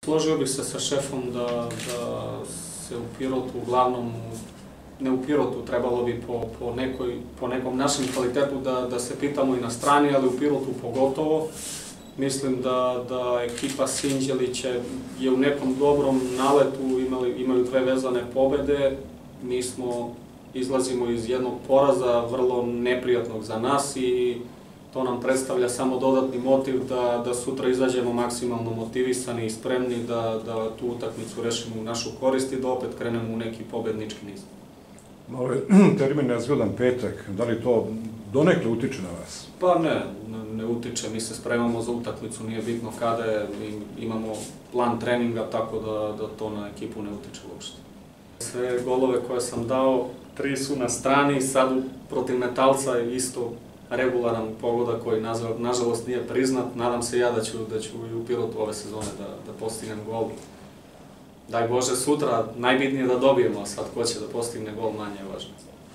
Složio bih se sa šefom da se u Pirotu, uglavnom, ne u Pirotu, trebalo bi po nekom našem kvalitetu da se pitamo i na strani, ali u Pirotu pogotovo. Mislim da ekipa Sinđelića je u nekom dobrom naletu, imaju 2 vezane pobede. Mi izlazimo iz jednog poraza, vrlo neprijatnog za nas, i to nam predstavlja samo dodatni motiv da sutra izađemo maksimalno motivisani i spremni da tu utakmicu rešimo u našu korist i da opet krenemo u neki pobednički niz. Malo je termin nezgodan petak, da li to donekle utiče na vas? Pa ne utiče, mi se spremamo za utakmicu, nije bitno kada je, imamo plan treninga, tako da to na ekipu ne utiče uopšte. Sve golove koje sam dao, 3 su na strani, sad protiv Metalca isto regularan pogodak koji nažalost nije priznat. Nadam se ja da ću i u Pirotu ove sezone da postignem gol. Daj Bože sutra, najbitnije da dobijemo, a sad ko će da postigne gol manje je važno.